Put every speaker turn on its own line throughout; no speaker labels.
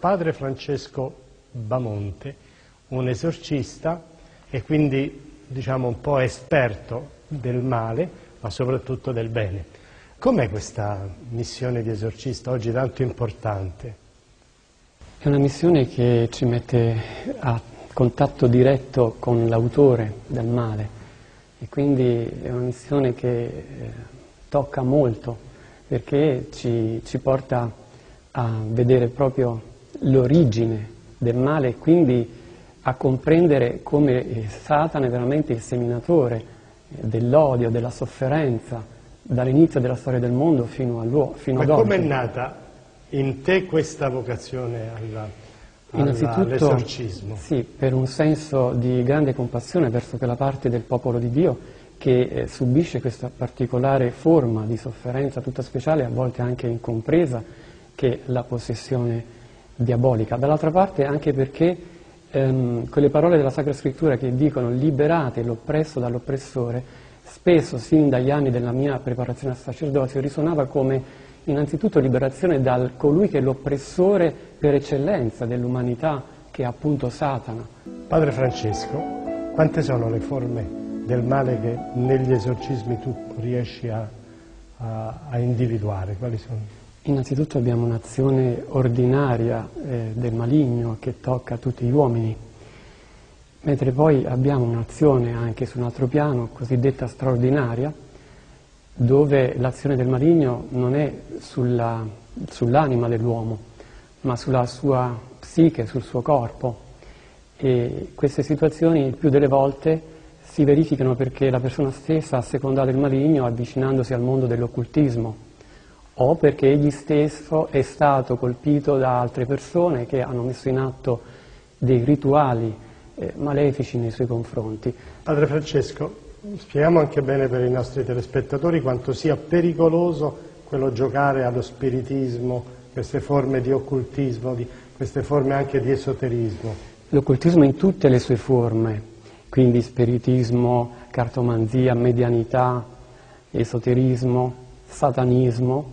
padre Francesco Bamonte, un esorcista e quindi diciamo un po' esperto del male, ma soprattutto del bene. Com'è questa missione di esorcista oggi tanto importante?
È una missione che ci mette a contatto diretto con l'autore del male e quindi è una missione che tocca molto perché ci porta a vedere proprio l'origine del male e quindi a comprendere come Satana è veramente il seminatore dell'odio, della sofferenza dall'inizio della storia del mondo fino ad oggi.
Ma come è nata in te questa vocazione all'esorcismo?
Sì, per un senso di grande compassione verso quella parte del popolo di Dio che subisce questa particolare forma di sofferenza tutta speciale, a volte anche incompresa, che è la possessione diabolica. Dall'altra parte anche perché quelle parole della Sacra Scrittura che dicono liberate l'oppresso dall'oppressore, spesso sin dagli anni della mia preparazione al sacerdozio risuonava come innanzitutto liberazione da colui che è l'oppressore per eccellenza dell'umanità, che è appunto Satana.
Padre Francesco, quante sono le forme del male che negli esorcismi tu riesci a individuare? Quali sono?
Innanzitutto abbiamo un'azione ordinaria del maligno che tocca tutti gli uomini, mentre poi abbiamo un'azione anche su un altro piano, cosiddetta straordinaria, dove l'azione del maligno non è sull'anima dell'uomo, ma sulla sua psiche, sul suo corpo. E queste situazioni il più delle volte si verificano perché la persona stessa ha assecondato il maligno avvicinandosi al mondo dell'occultismo, o perché egli stesso è stato colpito da altre persone che hanno messo in atto dei rituali malefici nei suoi confronti.
Padre Francesco, spieghiamo anche bene per i nostri telespettatori quanto sia pericoloso quello giocare allo spiritismo, queste forme di occultismo, queste forme anche di esoterismo.
L'occultismo in tutte le sue forme, quindi spiritismo, cartomanzia, medianità, esoterismo, satanismo,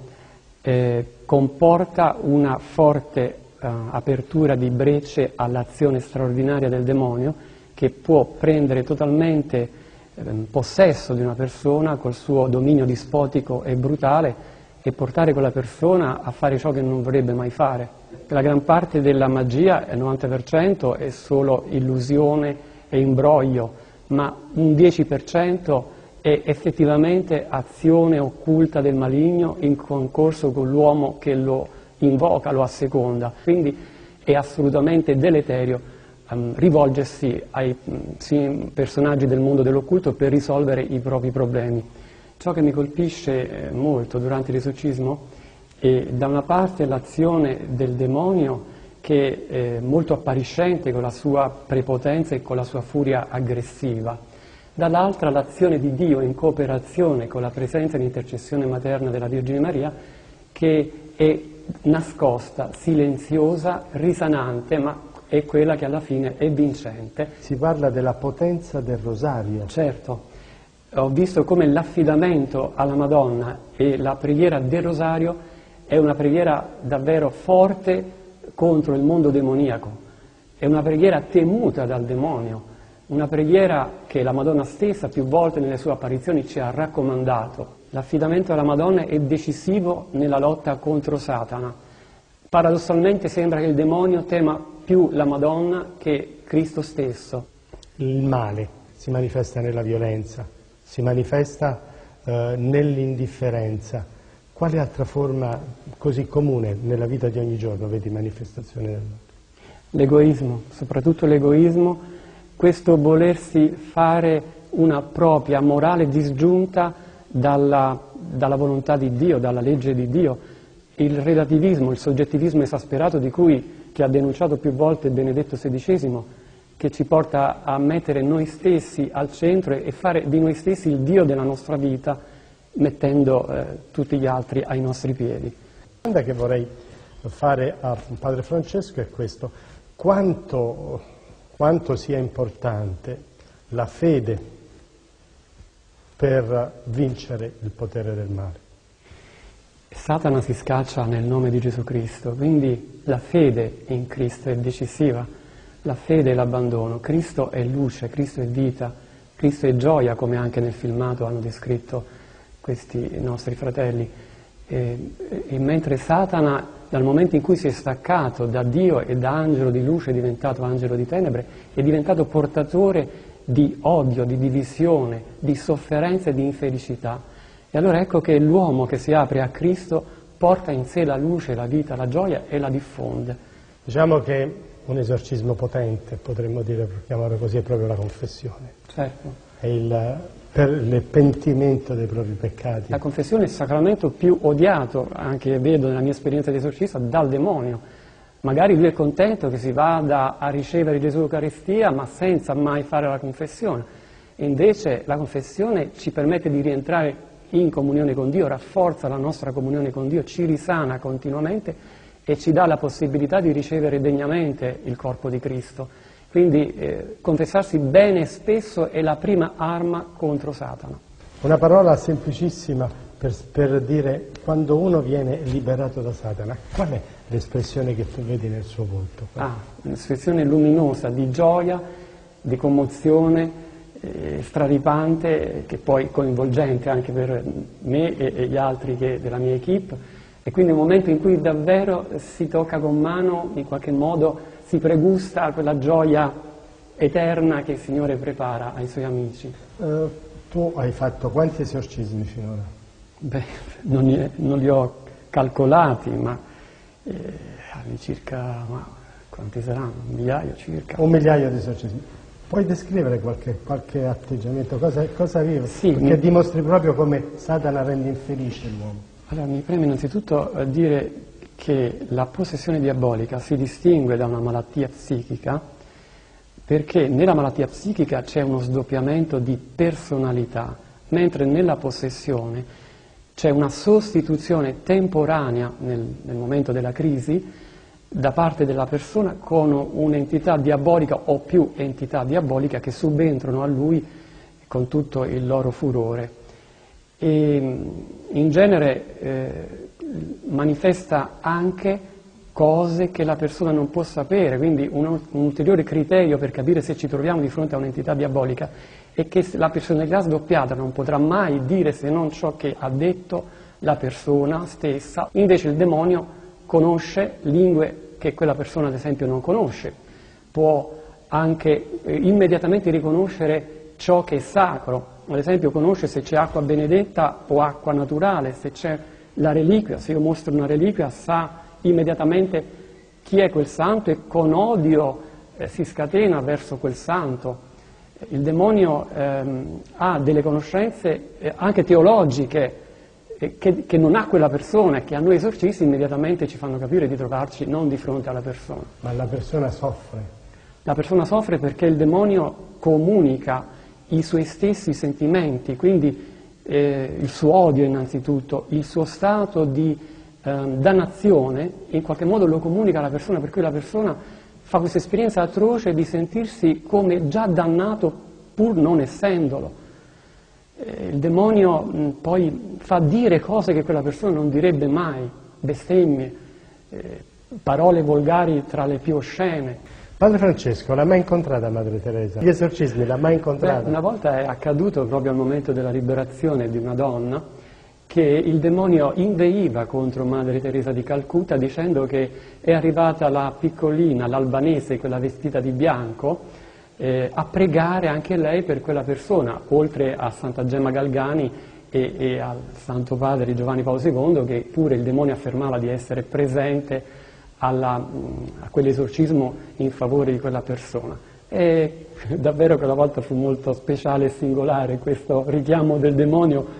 comporta una forte apertura di brecce all'azione straordinaria del demonio che può prendere totalmente possesso di una persona col suo dominio dispotico e brutale e portare quella persona a fare ciò che non vorrebbe mai fare. La gran parte della magia, il 90%, è solo illusione e imbroglio, ma un 10% è effettivamente azione occulta del maligno in concorso con l'uomo che lo invoca, lo asseconda. Quindi è assolutamente deleterio rivolgersi ai personaggi del mondo dell'occulto per risolvere i propri problemi. Ciò che mi colpisce molto durante l'esorcismo è da una parte l'azione del demonio che è molto appariscente con la sua prepotenza e con la sua furia aggressiva, dall'altra l'azione di Dio in cooperazione con la presenza e l'intercessione materna della Vergine Maria che è nascosta, silenziosa, risanante, ma è quella che alla fine è vincente.
Si parla della potenza del rosario.
Certo, ho visto come l'affidamento alla Madonna e la preghiera del rosario è una preghiera davvero forte contro il mondo demoniaco, è una preghiera temuta dal demonio, una preghiera che la Madonna stessa più volte nelle sue apparizioni ci ha raccomandato. L'affidamento alla Madonna è decisivo nella lotta contro Satana. Paradossalmente sembra che il demonio tema più la Madonna che Cristo stesso.
Il male si manifesta nella violenza, si manifesta nell'indifferenza. Quale altra forma così comune nella vita di ogni giorno vedi manifestazione del male?
L'egoismo, soprattutto l'egoismo, questo volersi fare una propria morale disgiunta dalla volontà di Dio, dalla legge di Dio, il relativismo, il soggettivismo esasperato che ha denunciato più volte Benedetto XVI, che ci porta a mettere noi stessi al centro e fare di noi stessi il Dio della nostra vita, mettendo tutti gli altri ai nostri piedi.
La domanda che vorrei fare a Padre Francesco è questo: quanto sia importante la fede per vincere il potere del male?
Satana si scaccia nel nome di Gesù Cristo, quindi la fede in Cristo è decisiva, la fede e l'abbandono. Cristo è luce, Cristo è vita, Cristo è gioia, come anche nel filmato hanno descritto questi nostri fratelli. E mentre Satana, dal momento in cui si è staccato da Dio e da angelo di luce, è diventato angelo di tenebre, è diventato portatore di odio, di divisione, di sofferenza e di infelicità. E allora ecco che l'uomo che si apre a Cristo porta in sé la luce, la vita, la gioia e la diffonde.
Diciamo che un esorcismo potente, potremmo dire, chiamarlo così, è proprio la confessione.
Certo.
È il pentimento dei propri peccati.
La confessione è il sacramento più odiato, anche vedo nella mia esperienza di esorcista, dal demonio. Magari lui è contento che si vada a ricevere Gesù Eucaristia, ma senza mai fare la confessione. E invece la confessione ci permette di rientrare in comunione con Dio, rafforza la nostra comunione con Dio, ci risana continuamente e ci dà la possibilità di ricevere degnamente il corpo di Cristo. Quindi confessarsi bene e spesso è la prima arma contro Satana. Una
parola semplicissima per dire quando uno viene liberato da Satana, qual è l'espressione che tu vedi nel suo volto?
Un'espressione luminosa di gioia, di commozione, straripante, che poi coinvolgente anche per me e gli altri della mia equipe, e quindi un momento in cui davvero si tocca con mano, in qualche modo si pregusta quella gioia eterna che il Signore prepara ai Suoi amici.
Tu hai fatto quanti esorcismi finora?
Non li ho calcolati, ma circa, quanti saranno? Un migliaio circa.
Un migliaio di esorcismi. Puoi descrivere qualche atteggiamento? Cosa vive?
Sì,
perché dimostri proprio come Satana rende infelice l'uomo.
Allora, mi preme innanzitutto dire che la possessione diabolica si distingue da una malattia psichica perché nella malattia psichica c'è uno sdoppiamento di personalità, mentre nella possessione c'è una sostituzione temporanea nel momento della crisi da parte della persona con un'entità diabolica o più entità diabolica che subentrano a lui con tutto il loro furore. E in genere manifesta anche cose che la persona non può sapere, quindi un ulteriore criterio per capire se ci troviamo di fronte a un'entità diabolica è che la personalità sdoppiata non potrà mai dire se non ciò che ha detto la persona stessa. Invece il demonio conosce lingue che quella persona ad esempio non conosce, può anche immediatamente riconoscere ciò che è sacro, ad esempio conosce se c'è acqua benedetta o acqua naturale, se c'è la reliquia, se io mostro una reliquia sa immediatamente chi è quel santo e con odio si scatena verso quel santo. Il demonio ha delle conoscenze anche teologiche che non ha quella persona e che a noi esorcisti immediatamente ci fanno capire di trovarci non di fronte alla persona.
Ma la persona soffre?
La persona soffre perché il demonio comunica i suoi stessi sentimenti, quindi il suo odio innanzitutto, il suo stato di dannazione, in qualche modo lo comunica alla persona, per cui la persona fa questa esperienza atroce di sentirsi come già dannato pur non essendolo. Il demonio poi fa dire cose che quella persona non direbbe mai, bestemmie, parole volgari tra le più oscene.
Padre Francesco, l'ha mai incontrata Madre Teresa? Gli esorcismi l'ha mai incontrata?
Una volta è accaduto proprio al momento della liberazione di una donna che il demonio inveiva contro Madre Teresa di Calcutta dicendo che è arrivata la piccolina, l'albanese, quella vestita di bianco, a pregare anche lei per quella persona, oltre a Santa Gemma Galgani e al Santo Padre Giovanni Paolo II, che pure il demonio affermava di essere presente a quell'esorcismo in favore di quella persona. E davvero quella volta fu molto speciale e singolare questo richiamo del demonio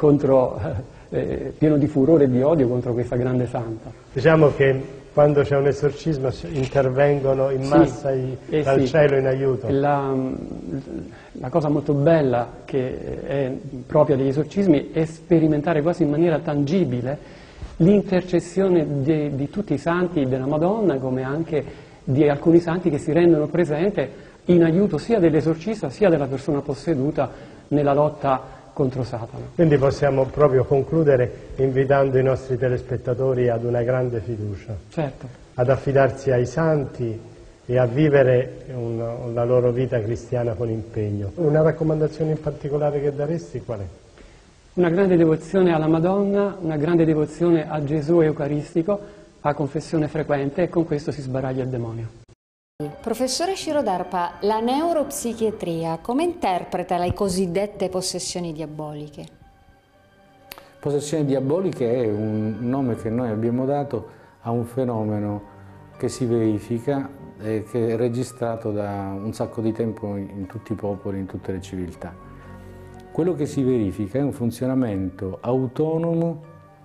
pieno di furore e di odio contro questa grande santa.
Diciamo che quando c'è un esorcismo intervengono in massa dal cielo in aiuto.
La cosa molto bella che è propria degli esorcismi è sperimentare quasi in maniera tangibile l'intercessione di tutti i santi della Madonna, come anche di alcuni santi che si rendono presente in aiuto sia dell'esorcista sia della persona posseduta nella lotta contro Satana.
Quindi possiamo proprio concludere invitando i nostri telespettatori ad una grande fiducia,
Certo.
ad affidarsi ai santi e a vivere la loro vita cristiana con impegno. Una raccomandazione in particolare che daresti qual è?
Una grande devozione alla Madonna, una grande devozione a Gesù Eucaristico, a confessione frequente, e con questo si sbaraglia il demonio.
Professore Scirodarpa, la neuropsichiatria come interpreta le cosiddette possessioni diaboliche?
Possessioni diaboliche è un nome che noi abbiamo dato a un fenomeno che si verifica e che è registrato da un sacco di tempo in tutti i popoli, in tutte le civiltà. Quello che si verifica è un funzionamento autonomo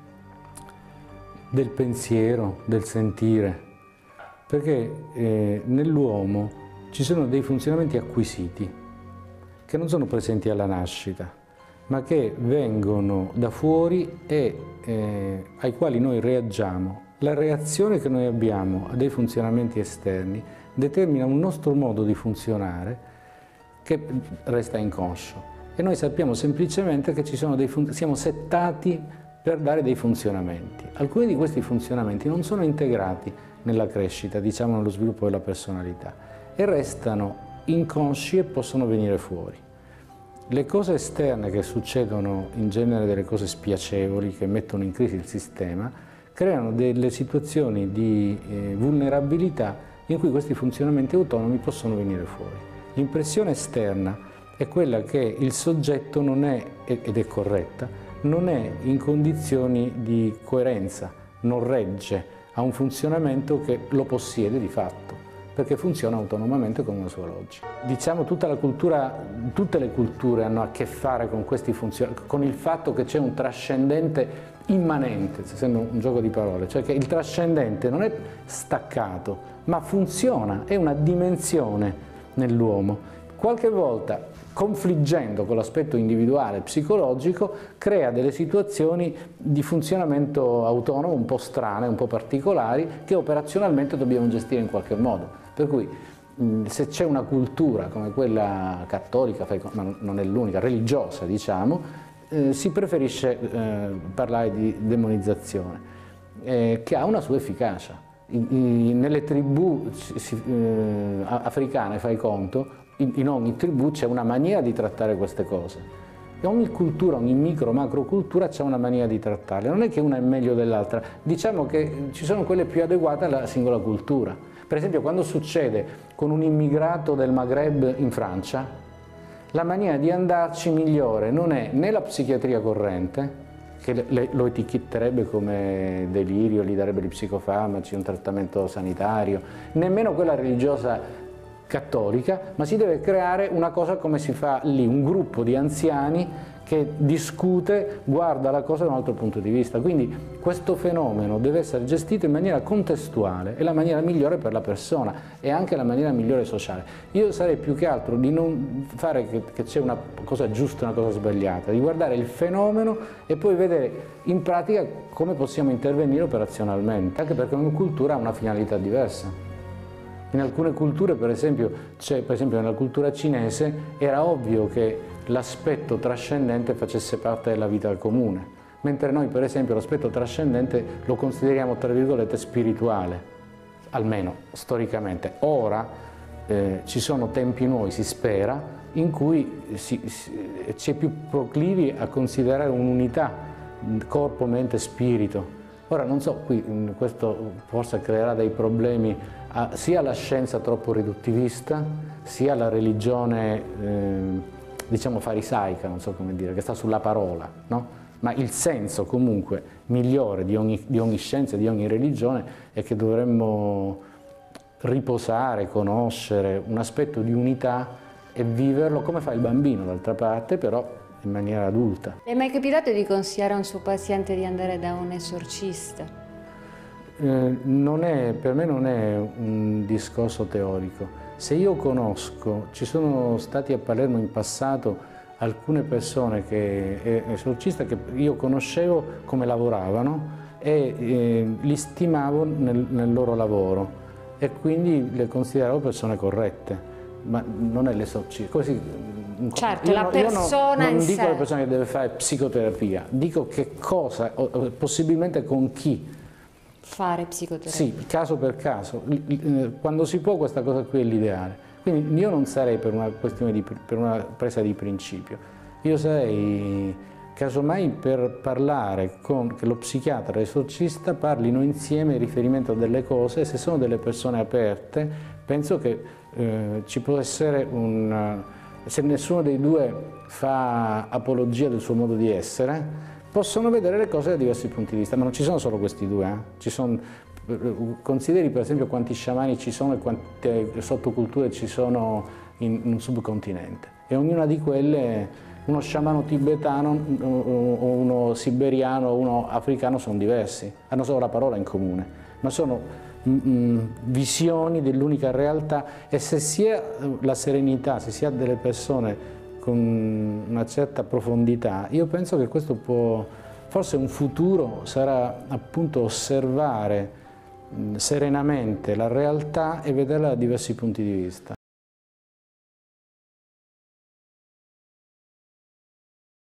del pensiero, del sentire, perché nell'uomo ci sono dei funzionamenti acquisiti che non sono presenti alla nascita, ma che vengono da fuori e ai quali noi reagiamo. La reazione che noi abbiamo a dei funzionamenti esterni determina un nostro modo di funzionare che resta inconscio. E noi sappiamo semplicemente che siamo settati per dare dei funzionamenti. Alcuni di questi funzionamenti non sono integrati nella crescita, diciamo nello sviluppo della personalità, e restano inconsci e possono venire fuori. Le cose esterne che succedono, in genere delle cose spiacevoli che mettono in crisi il sistema, creano delle situazioni di vulnerabilità in cui questi funzionamenti autonomi possono venire fuori. L'impressione esterna è quella che il soggetto non è, ed è corretta, non è in condizioni di coerenza, non regge a un funzionamento che lo possiede di fatto, perché funziona autonomamente con una sua logica. Diciamo tutte le culture hanno a che fare con questi con il fatto che c'è un trascendente immanente, sembra un gioco di parole, cioè che il trascendente non è staccato, ma funziona, è una dimensione nell'uomo. Qualche volta, confliggendo con l'aspetto individuale psicologico, crea delle situazioni di funzionamento autonomo un po' strane, un po' particolari, che operazionalmente dobbiamo gestire in qualche modo. Per cui se c'è una cultura come quella cattolica, ma non è l'unica, religiosa diciamo, si preferisce parlare di demonizzazione, che ha una sua efficacia. Nelle tribù africane, fai conto, in ogni tribù c'è una maniera di trattare queste cose. E ogni cultura, ogni micro-macro cultura c'è una maniera di trattarle. Non è che una è meglio dell'altra, diciamo che ci sono quelle più adeguate alla singola cultura. Per esempio, quando succede con un immigrato del Maghreb in Francia, la maniera di andarci migliore non è né la psichiatria corrente, che lo etichetterebbe come delirio, gli darebbe gli psicofarmaci, un trattamento sanitario, nemmeno quella religiosa cattolica, ma si deve creare una cosa come si fa lì, un gruppo di anziani che discute, guarda la cosa da un altro punto di vista. Quindi questo fenomeno deve essere gestito in maniera contestuale, è la maniera migliore per la persona e anche la maniera migliore sociale. Io sarei più che altro di non fare che c'è una cosa giusta e una cosa sbagliata, di guardare il fenomeno e poi vedere in pratica come possiamo intervenire operazionalmente, anche perché ogni cultura ha una finalità diversa. In alcune culture, per esempio nella cultura cinese, era ovvio che l'aspetto trascendente facesse parte della vita comune, mentre noi, per esempio, l'aspetto trascendente lo consideriamo, tra virgolette, spirituale, almeno storicamente. Ora ci sono tempi nuovi, si spera, in cui si è più proclivi a considerare un'unità, corpo, mente, spirito. Ora non so, questo forse creerà dei problemi sia alla scienza troppo riduttivista, sia alla religione diciamo farisaica, non so come dire, che sta sulla parola, no? Ma il senso comunque migliore di ogni scienza e di ogni religione è che dovremmo riposare, conoscere un aspetto di unità e viverlo come fa il bambino d'altra parte, però in maniera adulta.
Le è mai capitato di consigliare a un suo paziente di andare da un esorcista?
Per me non è un discorso teorico. Se io conosco, ci sono stati a Palermo in passato alcune persone esorcista che io conoscevo come lavoravano e li stimavo nel loro lavoro e quindi le consideravo persone corrette. ma non è l'esorcismo. Così,
certo, la persona in sé.
Non dico alla persona che deve fare psicoterapia, dico che cosa, possibilmente con chi.
Fare psicoterapia.
Sì, caso per caso. Quando si può questa cosa qui è l'ideale. Quindi io non sarei per una questione per una presa di principio. Io sarei casomai per parlare che lo psichiatra e l'esorcista parlino insieme in riferimento a delle cose, e se sono delle persone aperte, penso che ci può essere se nessuno dei due fa apologia del suo modo di essere, possono vedere le cose da diversi punti di vista, ma non ci sono solo questi due, ci sono, consideri per esempio quanti sciamani ci sono e quante sottoculture ci sono in un subcontinente, e ognuna di quelle, uno sciamano tibetano o uno siberiano o uno africano sono diversi, hanno solo la parola in comune, ma sono visioni dell'unica realtà, e se si ha la serenità, se si ha delle persone con una certa profondità, io penso che questo può, forse un futuro sarà appunto osservare serenamente la realtà e vederla da diversi punti di vista.